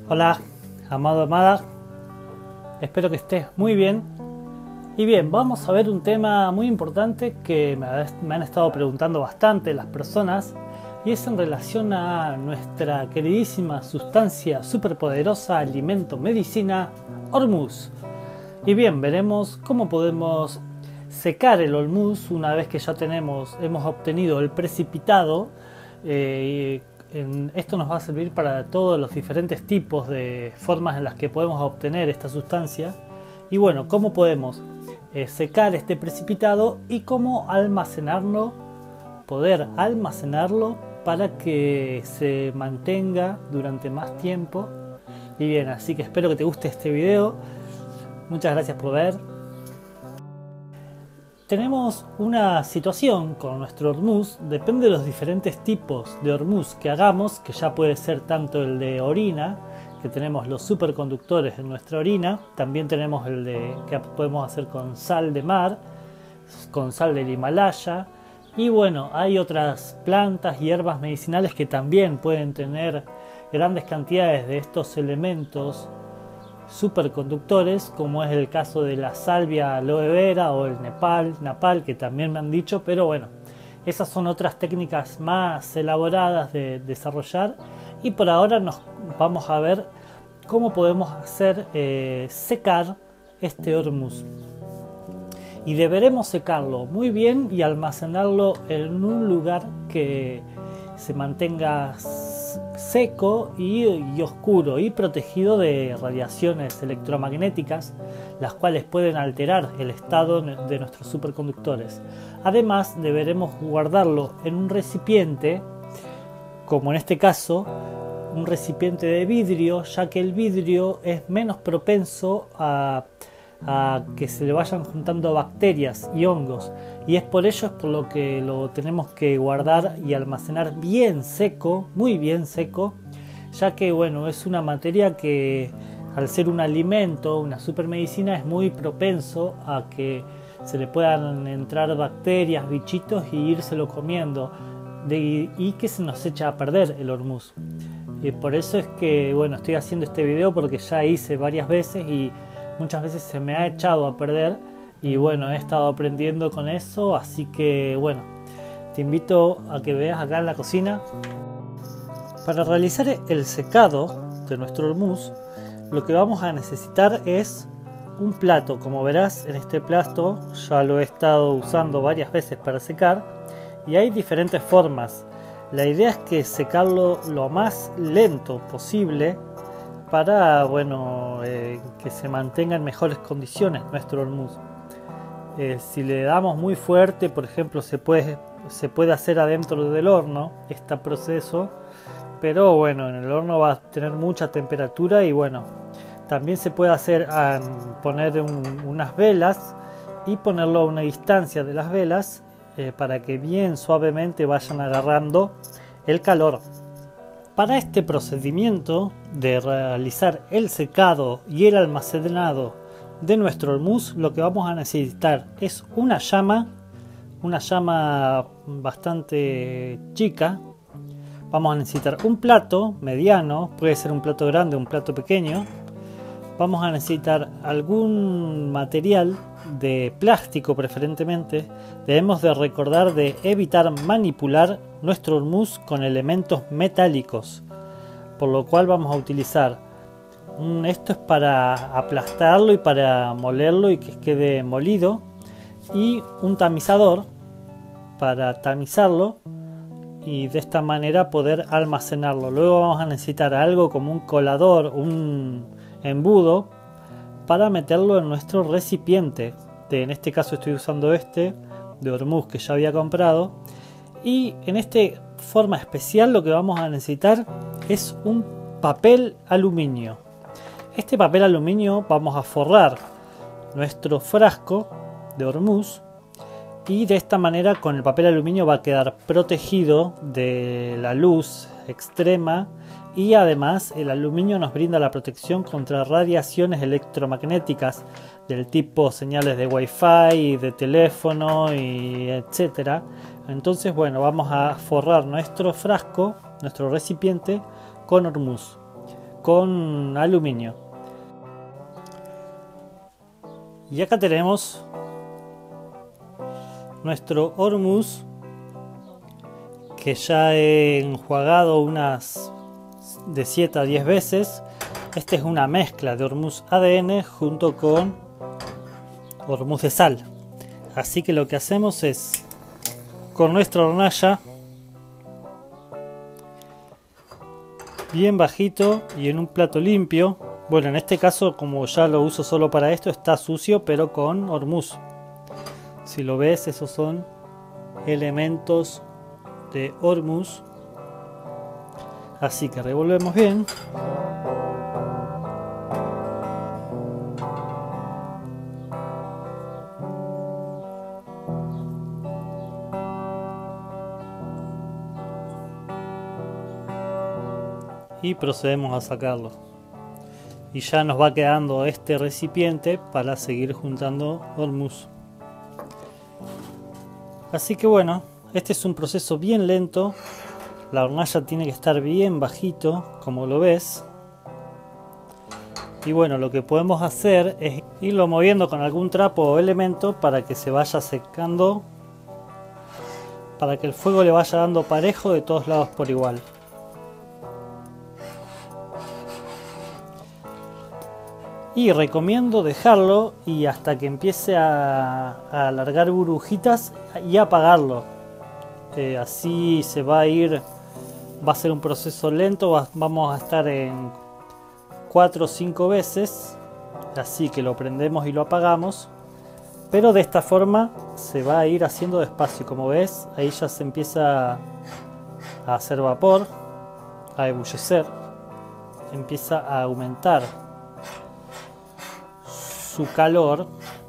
Hola, amado, amada, espero que estés muy bien. Y bien, vamos a ver un tema muy importante que me han estado preguntando bastante las personas, y es en relación a nuestra queridísima sustancia superpoderosa, alimento, medicina, Hormuz. Y bien, veremos cómo podemos secar el Hormuz una vez que ya hemos obtenido el precipitado. Esto nos va a servir para todos los diferentes tipos de formas en las que podemos obtener esta sustancia. Y bueno, cómo podemos secar este precipitado y cómo poder almacenarlo para que se mantenga durante más tiempo. Y bien, así que espero que te guste este video. Muchas gracias por ver. Tenemos una situación con nuestro Hormuz, depende de los diferentes tipos de Hormuz que hagamos, que ya puede ser tanto el de orina, que tenemos los superconductores en nuestra orina, también tenemos el de que podemos hacer con sal de mar, con sal del Himalaya, y bueno, hay otras plantas y hierbas medicinales que también pueden tener grandes cantidades de estos elementos superconductores, como es el caso de la salvia aloe vera o el napal, que también me han dicho, pero bueno, esas son otras técnicas más elaboradas de desarrollar, y por ahora nos vamos a ver cómo podemos hacer secar este Hormuz. Y deberemos secarlo muy bien y almacenarlo en un lugar que se mantenga seco y oscuro y protegido de radiaciones electromagnéticas, las cuales pueden alterar el estado de nuestros superconductores. Además, deberemos guardarlo en un recipiente, como en este caso un recipiente de vidrio, ya que el vidrio es menos propenso a que se le vayan juntando bacterias y hongos, y es por ello por lo que lo tenemos que guardar y almacenar bien seco, muy bien seco, ya que bueno, es una materia que al ser un alimento, una supermedicina, es muy propenso a que se le puedan entrar bacterias, bichitos y írselo comiendo, y que se nos echa a perder el Hormuz. Y por eso es que bueno, estoy haciendo este video, porque ya hice varias veces y muchas veces se me ha echado a perder, y bueno, he estado aprendiendo con eso, así que bueno, te invito a que veas acá en la cocina. Para realizar el secado de nuestro Hormuz, lo que vamos a necesitar es un plato. Como verás, en este plato ya lo he estado usando varias veces para secar, y hay diferentes formas. La idea es que secarlo lo más lento posible para bueno, que se mantenga en mejores condiciones nuestro Hormuz. Si le damos muy fuerte, por ejemplo, se puede hacer adentro del horno este proceso, pero bueno, en el horno va a tener mucha temperatura, y bueno, también se puede hacer poner unas velas y ponerlo a una distancia de las velas para que bien suavemente vayan agarrando el calor. Para este procedimiento de realizar el secado y el almacenado de nuestro Hormuz, lo que vamos a necesitar es una llama bastante chica. Vamos a necesitar un plato mediano, puede ser un plato grande o un plato pequeño. Vamos a necesitar algún material de plástico preferentemente. Debemos de recordar de evitar manipular nuestro Hormuz con elementos metálicos, por lo cual vamos a utilizar esto es para aplastarlo y para molerlo y que quede molido, y un tamizador para tamizarlo y de esta manera poder almacenarlo. Luego vamos a necesitar algo como un colador, un embudo para meterlo en nuestro recipiente. En este caso estoy usando este de Hormuz que ya había comprado, y en esta forma especial lo que vamos a necesitar es un papel aluminio. Este papel aluminio vamos a forrar nuestro frasco de Hormuz, y de esta manera con el papel aluminio va a quedar protegido de la luz extrema, y además el aluminio nos brinda la protección contra radiaciones electromagnéticas del tipo señales de Wi-Fi, de teléfono y etcétera. Entonces bueno, vamos a forrar nuestro frasco, nuestro recipiente, con Hormuz. con aluminio. Y acá tenemos nuestro hormuz, que ya he enjuagado unas de 7 a 10 veces. Este es una mezcla de hormuz ADN junto con hormuz de sal. Así que lo que hacemos es, con nuestra hornalla bien bajito y en un plato limpio, bueno, en este caso, como ya lo uso solo para esto, está sucio pero con hormuz. Si lo ves, esos son elementos de hormuz. Así que revolvemos bien. Y procedemos a sacarlo. Y ya nos va quedando este recipiente para seguir juntando hormuz. Así que bueno, este es un proceso bien lento. La hornalla tiene que estar bien bajito, como lo ves. Y bueno, lo que podemos hacer es irlo moviendo con algún trapo o elemento para que se vaya secando, para que el fuego le vaya dando parejo de todos lados por igual. Y recomiendo dejarlo y hasta que empiece a largar burbujitas y apagarlo. Así se va a ir, va a ser un proceso lento, vamos a estar en 4 o 5 veces. Así que lo prendemos y lo apagamos. Pero de esta forma se va a ir haciendo despacio. Como ves, ahí ya se empieza a hacer vapor, a ebullecer, empieza a aumentar su calor.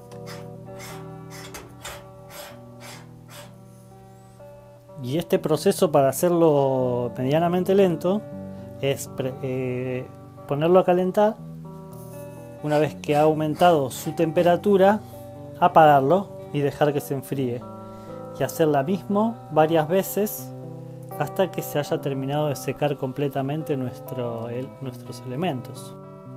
Y este proceso, para hacerlo medianamente lento, es ponerlo a calentar. Una vez que ha aumentado su temperatura, apagarlo y dejar que se enfríe. Y hacer lo mismo varias veces hasta que se haya terminado de secar completamente nuestros elementos.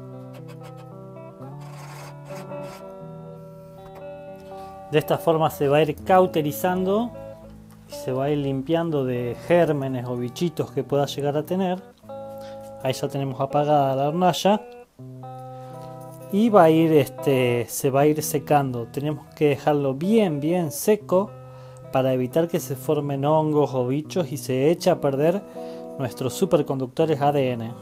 De esta forma se va a ir cauterizando y se va a ir limpiando de gérmenes o bichitos que pueda llegar a tener. Ahí ya tenemos apagada la hornalla y va a ir se va a ir secando. Tenemos que dejarlo bien seco para evitar que se formen hongos o bichos y se eche a perder nuestros superconductores ADN.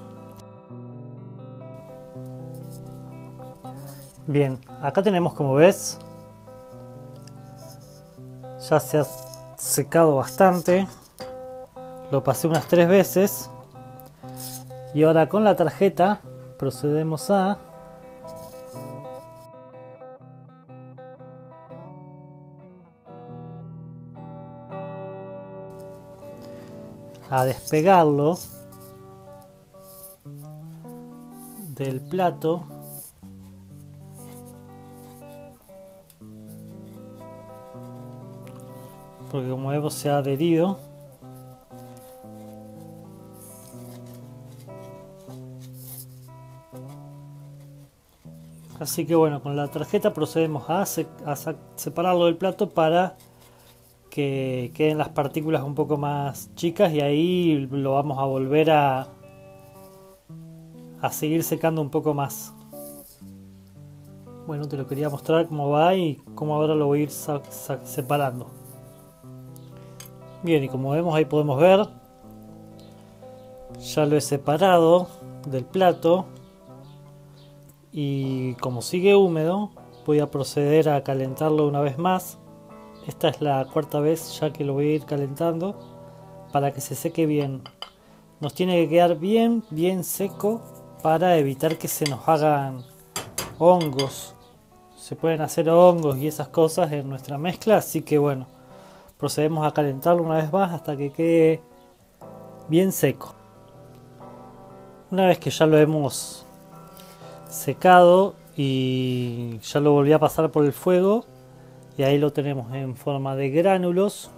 Bien, acá tenemos, como ves, ya se ha secado bastante. Lo pasé unas 3 veces. Y ahora con la tarjeta procedemos a despegarlo del plato. Porque como vemos se ha adherido. Así que bueno, con la tarjeta procedemos a separarlo del plato para que queden las partículas un poco más chicas, y ahí lo vamos a volver a seguir secando un poco más. Bueno, te lo quería mostrar cómo va y cómo ahora lo voy a ir separando. Bien, y como vemos, ahí podemos ver, ya lo he separado del plato. Y como sigue húmedo, voy a proceder a calentarlo una vez más. Esta es la 4ª vez ya que lo voy a ir calentando para que se seque bien. Nos tiene que quedar bien seco para evitar que se nos hagan hongos. Se pueden hacer hongos y esas cosas en nuestra mezcla, así que bueno, procedemos a calentarlo una vez más hasta que quede bien seco. Una vez que ya lo hemos secado y ya lo volví a pasar por el fuego, y ahí lo tenemos en forma de gránulos,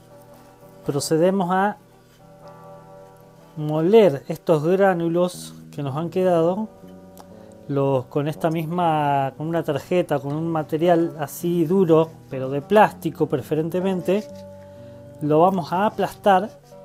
procedemos a moler estos gránulos que nos han quedado, con esta misma, con una tarjeta, con un material así duro, pero de plástico preferentemente, lo vamos a aplastar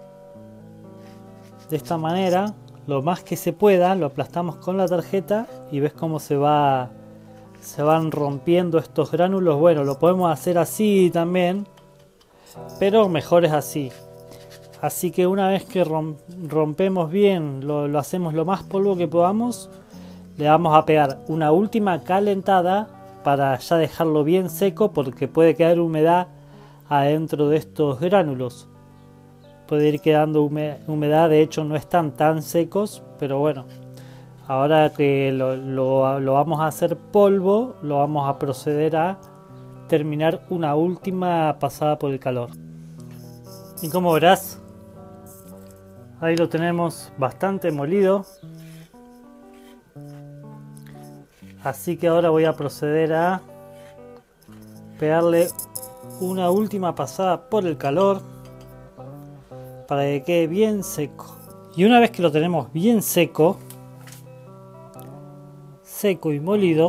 de esta manera, lo más que se pueda, lo aplastamos con la tarjeta y ves cómo se van rompiendo estos gránulos. Bueno, lo podemos hacer así también, pero mejor es así. Así que una vez que rompemos bien, lo hacemos lo más polvo que podamos, le vamos a pegar una última calentada para ya dejarlo bien seco, porque puede quedar humedad adentro de estos gránulos. Puede ir quedando humedad, de hecho no están tan secos, pero bueno, ahora que lo vamos a hacer polvo, lo vamos a proceder a terminar una última pasada por el calor. Y como verás, ahí lo tenemos bastante molido. Así que ahora voy a proceder a pegarle una última pasada por el calor para que quede bien seco. Y una vez que lo tenemos bien seco y molido,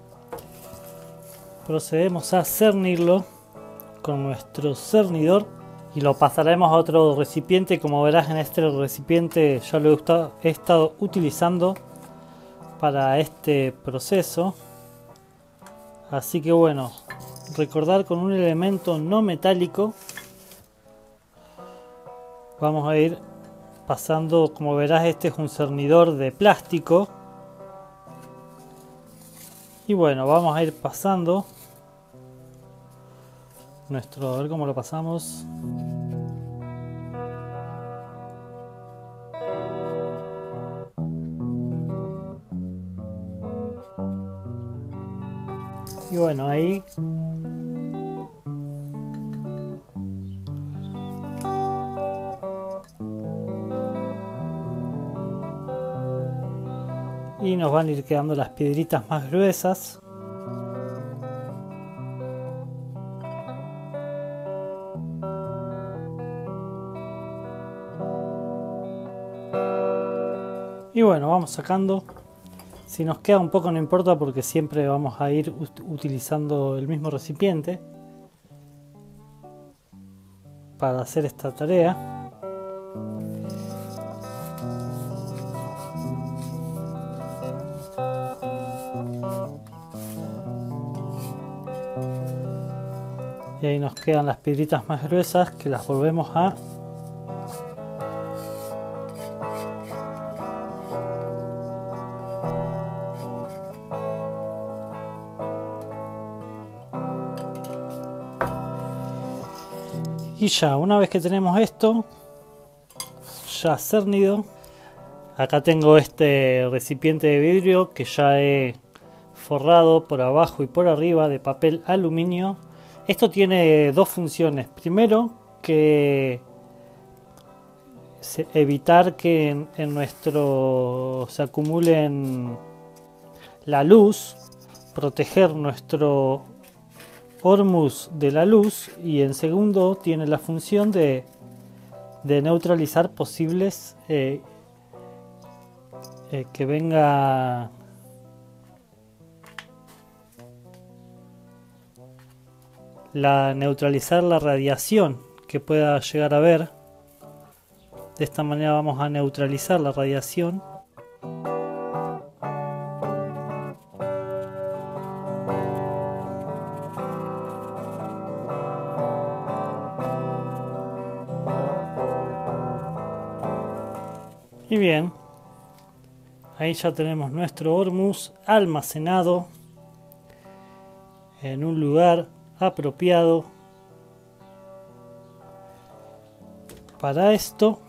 procedemos a cernirlo con nuestro cernidor y lo pasaremos a otro recipiente. Como verás, en este recipiente ya lo he estado utilizando para este proceso. Así que bueno, recordar con un elemento no metálico vamos a ir pasando. Como verás, este es un cernidor de plástico y bueno, vamos a ir pasando nuestro, a ver cómo lo pasamos. Y bueno, ahí y nos van a ir quedando las piedritas más gruesas. Y bueno, vamos sacando. Si nos queda un poco no importa, porque siempre vamos a ir utilizando el mismo recipiente para hacer esta tarea. Y ahí nos quedan las piedritas más gruesas, que las volvemos a y ya una vez que tenemos esto ya cernido, acá tengo este recipiente de vidrio que ya he forrado por abajo y por arriba de papel aluminio. Esto tiene dos funciones. Primero, que evitar que en nuestro se acumulen la luz, proteger nuestro hormuz de la luz, y en segundo tiene la función de neutralizar posibles que venga neutralizar la radiación que pueda llegar a haber. De esta manera vamos a neutralizar la radiación. Y bien, ahí ya tenemos nuestro hormuz almacenado en un lugar apropiado para esto.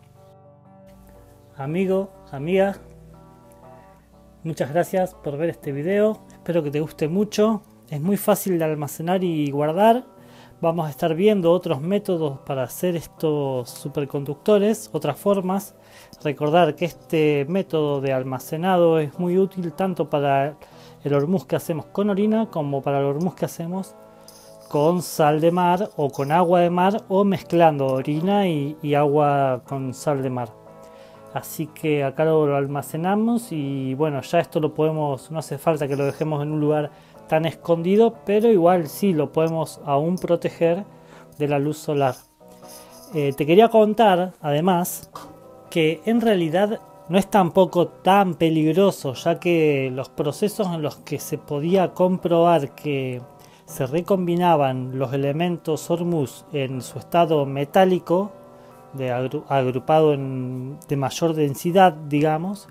Amigo, amiga, muchas gracias por ver este video. Espero que te guste mucho. Es muy fácil de almacenar y guardar. Vamos a estar viendo otros métodos para hacer estos superconductores, otras formas. Recordar que este método de almacenado es muy útil tanto para el hormuz que hacemos con orina como para el hormuz que hacemos con sal de mar o con agua de mar, o mezclando orina y agua con sal de mar. Así que acá lo almacenamos y bueno, ya esto lo podemos, no hace falta que lo dejemos en un lugar tan escondido, pero igual sí lo podemos aún proteger de la luz solar. Te quería contar además que en realidad no es tampoco tan peligroso, ya que los procesos en los que se podía comprobar que se recombinaban los elementos Hormuz en su estado metálico, agrupado de mayor densidad, digamos,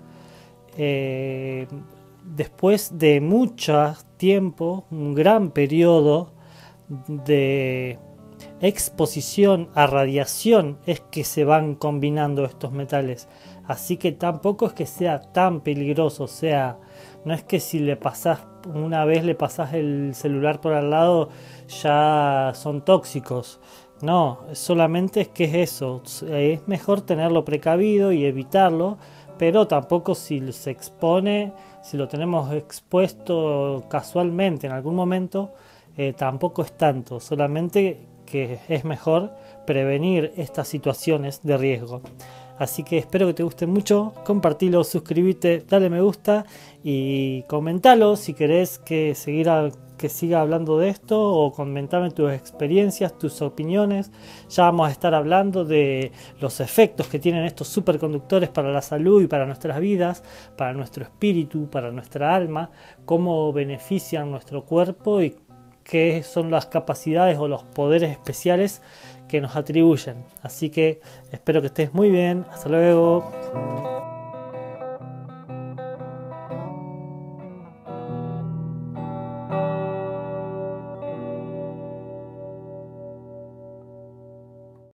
después de mucho tiempo, un gran periodo de exposición a radiación, es que se van combinando estos metales. Así que tampoco es que sea tan peligroso, o sea, no es que si le pasás una vez le pasás el celular por al lado ya son tóxicos. No, solamente es que es eso, es mejor tenerlo precavido y evitarlo, pero tampoco si se expone, si lo tenemos expuesto casualmente en algún momento, tampoco es tanto, solamente que es mejor prevenir estas situaciones de riesgo. Así que espero que te guste mucho, compartilo, suscríbete, dale me gusta y comentalo si querés que siga hablando de esto, o comentame tus experiencias, tus opiniones. Ya vamos a estar hablando de los efectos que tienen estos superconductores para la salud y para nuestras vidas, para nuestro espíritu, para nuestra alma, cómo benefician nuestro cuerpo y qué son las capacidades o los poderes especiales que nos atribuyen. Así que espero que estés muy bien. Hasta luego.